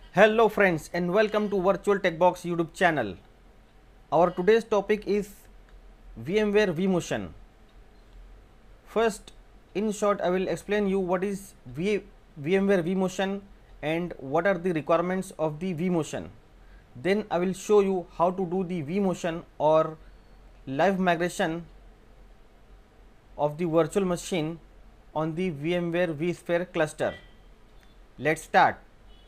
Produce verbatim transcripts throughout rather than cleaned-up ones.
Hello friends and welcome to Virtual TechBox YouTube channel. Our today's topic is VMware vMotion. First, in short, I will explain you what is v VMware vMotion and what are the requirements of the vMotion. Then I will show you how to do the vMotion or live migration of the virtual machine on the VMware vSphere cluster. Let's start.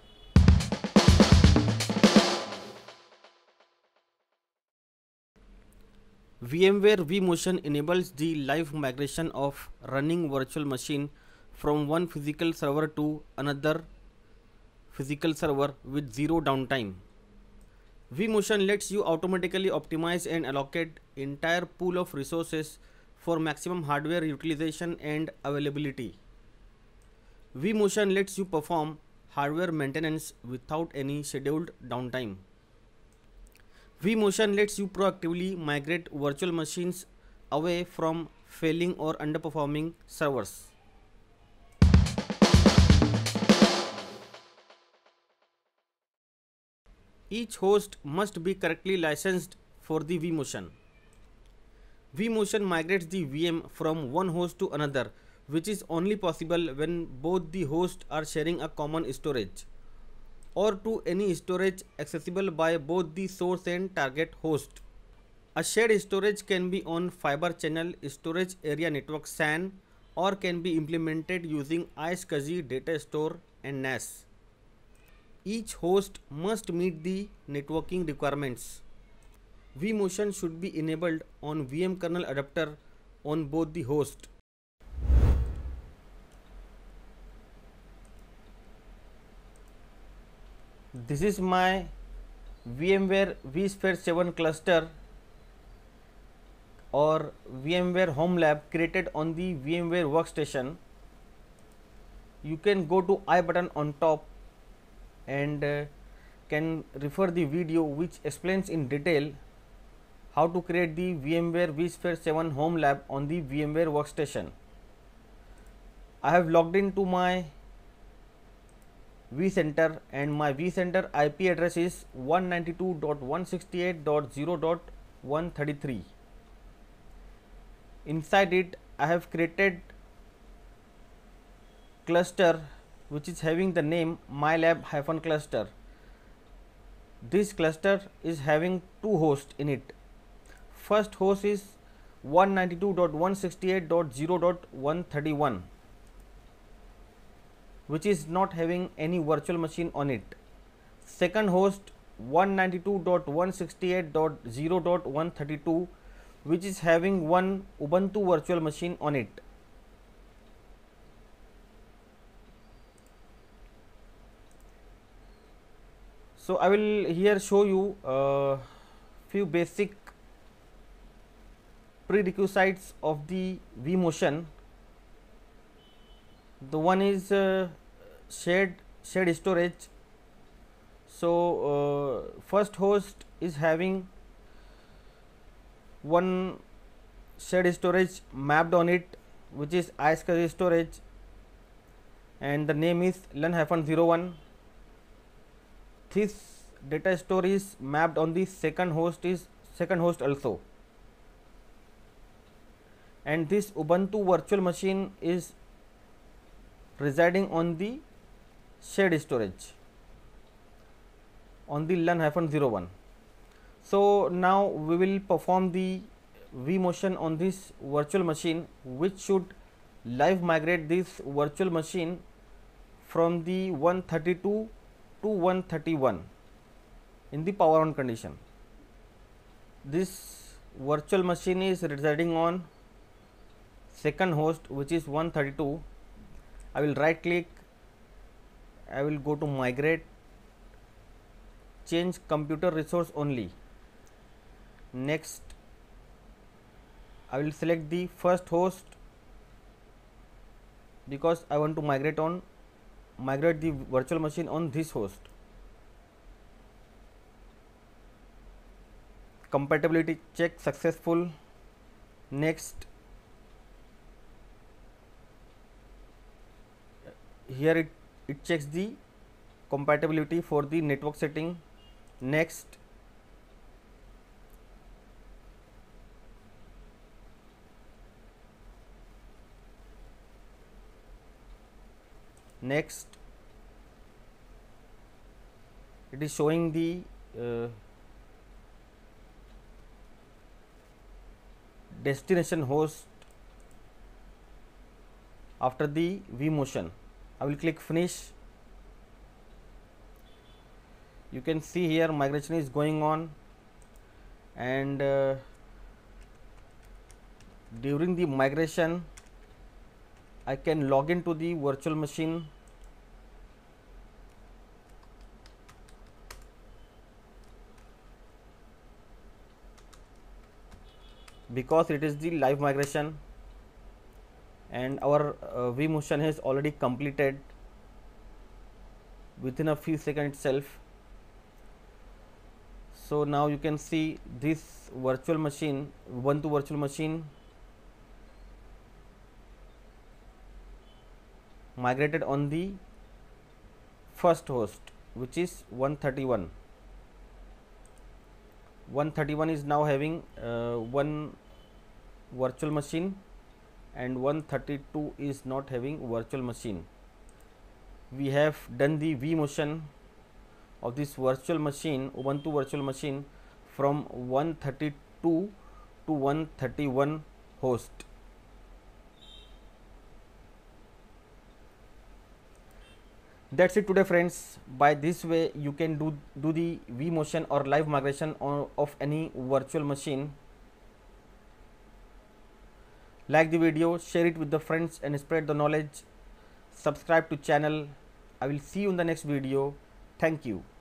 VMware vMotion enables the live migration of running virtual machine from one physical server to another physical server with zero downtime. vMotion lets you automatically optimize and allocate entire pool of resources for maximum hardware utilization and availability. vMotion lets you perform hardware maintenance without any scheduled downtime. vMotion lets you proactively migrate virtual machines away from failing or underperforming servers. Each host must be correctly licensed for the vMotion. vMotion migrates the V M from one host to another, which is only possible when both the hosts are sharing a common storage, or to any storage accessible by both the source and target host. A shared storage can be on fiber channel storage area network S A N or can be implemented using iSCSI data store and N A S. Each host must meet the networking requirements. vMotion should be enabled on V M kernel adapter on both the host. This is my VMware vSphere seven cluster or VMware Home Lab created on the VMware workstation. You can go to I button on top and uh, can refer the video which explains in detail how to create the VMware vSphere seven Home Lab on the VMware workstation. I have logged into my vCenter and my vCenter I P address is one ninety-two dot one sixty-eight dot zero dot one thirty-three. Inside it I have created cluster which is having the name mylab-cluster. This cluster is having two hosts in it. First host is one ninety-two dot one sixty-eight dot zero dot one thirty-one, which is not having any virtual machine on it. Second host one ninety-two dot one sixty-eight dot zero dot one thirty-two, which is having one Ubuntu virtual machine on it. So I will here show you uh, few basic prerequisites of the vMotion. The one is uh, shared shared storage. So uh, first host is having one shared storage mapped on it, which is iSCSI storage, and the name is L N zero one. This data store is mapped on the second host is second host also, and this Ubuntu virtual machine is residing on the shared storage on the L N zero one. So now we will perform the vMotion on this virtual machine, which should live migrate this virtual machine from the one thirty-two to one thirty-one in the power on condition. This virtual machine is residing on second host, which is one thirty-two. I will right click, I will go to migrate, change computer resource only. Next I will select the first host because I want to migrate on migrate the virtual machine on this host. Compatibility check successful. Next, here it, it checks the compatibility for the network setting. Next, next it is showing the uh, destination host after the vMotion. I will click finish. You can see here migration is going on, and uh, during the migration I can log into the virtual machine. Because it is the live migration and our uh, vMotion has already completed within a few seconds itself. So now you can see this virtual machine, Ubuntu virtual machine, migrated on the first host, which is one thirty-one. one thirty-one is now having uh, one virtual machine, and one thirty-two is not having virtual machine. We have done the vMotion of this virtual machine, Ubuntu virtual machine, from one thirty-two to one thirty-one host. That's it today, friends. By this way you can do do the vMotion or live migration on, of any virtual machine. Like the video, share it with the friends and spread the knowledge. Subscribe to channel. I will see you in the next video. Thank you.